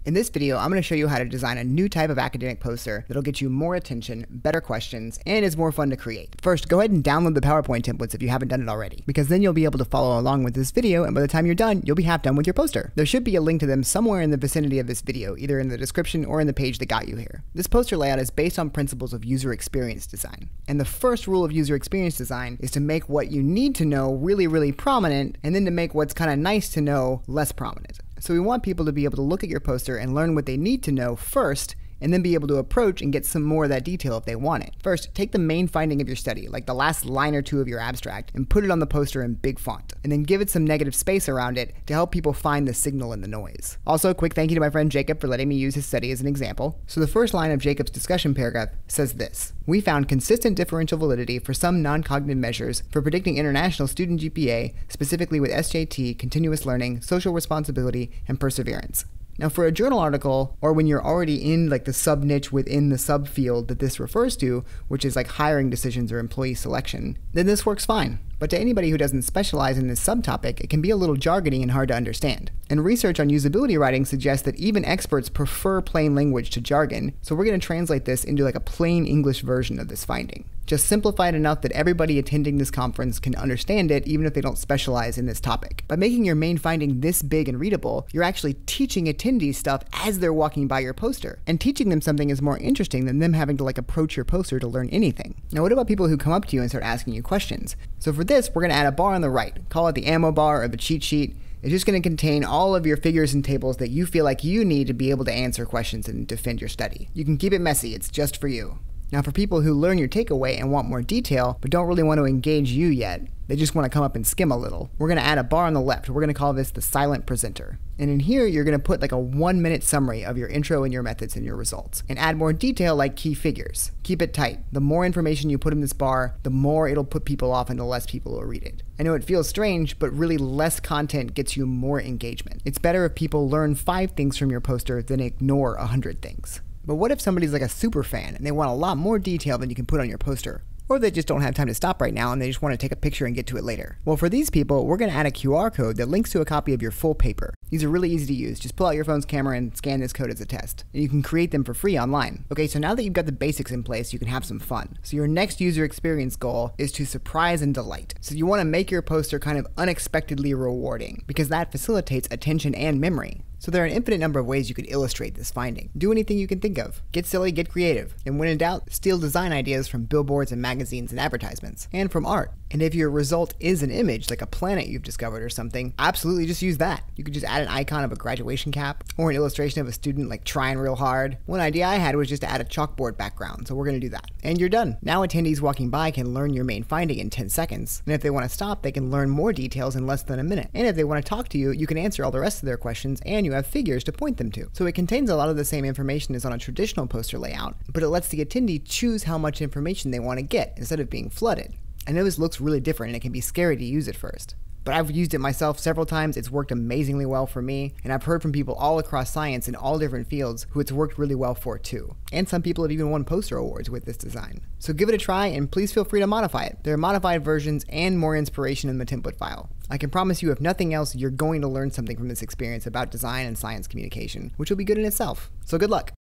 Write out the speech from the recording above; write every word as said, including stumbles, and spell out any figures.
In this video, I'm going to show you how to design a new type of academic poster that'll get you more attention, better questions, and is more fun to create. First, go ahead and download the PowerPoint templates if you haven't done it already, because then you'll be able to follow along with this video, and by the time you're done, you'll be half done with your poster. There should be a link to them somewhere in the vicinity of this video, either in the description or in the page that got you here. This poster layout is based on principles of user experience design. And the first rule of user experience design is to make what you need to know really, really prominent, and then to make what's kind of nice to know less prominent. So we want people to be able to look at your poster and learn what they need to know first, and then be able to approach and get some more of that detail if they want it. First, take the main finding of your study, like the last line or two of your abstract, and put it on the poster in big font, and then give it some negative space around it to help people find the signal in the noise. Also, a quick thank you to my friend Jacob for letting me use his study as an example. So the first line of Jacob's discussion paragraph says this: "We found consistent differential validity for some non-cognitive measures for predicting international student G P A, specifically with S J T, continuous learning, social responsibility, and perseverance." Now for a journal article, or when you're already in like the sub niche within the subfield that this refers to, which is like hiring decisions or employee selection, then this works fine. But to anybody who doesn't specialize in this subtopic, it can be a little jargony and hard to understand. And research on usability writing suggests that even experts prefer plain language to jargon, so we're going to translate this into like a plain English version of this finding. Just simplify it enough that everybody attending this conference can understand it even if they don't specialize in this topic. By making your main finding this big and readable, you're actually teaching attendees stuff as they're walking by your poster. And teaching them something is more interesting than them having to like approach your poster to learn anything. Now what about people who come up to you and start asking you questions? So for this, we're going to add a bar on the right. Call it the ammo bar or the cheat sheet. It's just going to contain all of your figures and tables that you feel like you need to be able to answer questions and defend your study. You can keep it messy, it's just for you. Now for people who learn your takeaway and want more detail, but don't really want to engage you yet, they just want to come up and skim a little, we're going to add a bar on the left. We're going to call this the silent presenter. And in here, you're going to put like a one minute summary of your intro and your methods and your results, and add more detail like key figures. Keep it tight. The more information you put in this bar, the more it'll put people off and the less people will read it. I know it feels strange, but really less content gets you more engagement. It's better if people learn five things from your poster than ignore a hundred things. But what if somebody's like a super fan and they want a lot more detail than you can put on your poster? Or they just don't have time to stop right now and they just want to take a picture and get to it later. Well, for these people, we're going to add a Q R code that links to a copy of your full paper. These are really easy to use. Just pull out your phone's camera and scan this code as a test. And you can create them for free online. Okay, so now that you've got the basics in place, you can have some fun. So your next user experience goal is to surprise and delight. So you want to make your poster kind of unexpectedly rewarding, because that facilitates attention and memory. So there are an infinite number of ways you could illustrate this finding. Do anything you can think of. Get silly, get creative. And when in doubt, steal design ideas from billboards and magazines and advertisements, and from art. And if your result is an image, like a planet you've discovered or something, absolutely just use that. You could just add an icon of a graduation cap, or an illustration of a student like trying real hard. One idea I had was just to add a chalkboard background, so we're gonna do that. And you're done. Now attendees walking by can learn your main finding in ten seconds. And if they wanna stop, they can learn more details in less than a minute. And if they wanna talk to you, you can answer all the rest of their questions, and you have figures to point them to. So it contains a lot of the same information as on a traditional poster layout, but it lets the attendee choose how much information they want to get instead of being flooded. I know this looks really different and it can be scary to use at first, but I've used it myself several times. It's worked amazingly well for me, and I've heard from people all across science in all different fields who it's worked really well for too. And some people have even won poster awards with this design. So give it a try, and please feel free to modify it. There are modified versions and more inspiration in the template file. I can promise you, if nothing else, you're going to learn something from this experience about design and science communication, which will be good in itself. So good luck.